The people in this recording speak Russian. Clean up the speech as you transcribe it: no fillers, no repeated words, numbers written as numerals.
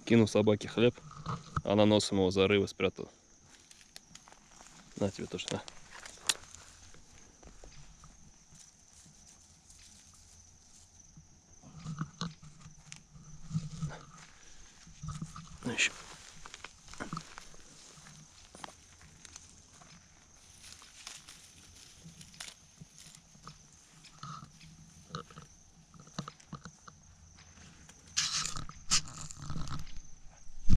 Кину собаке хлеб, она носом его за рыбы спрятала. На тебе тоже, на. Ну еще.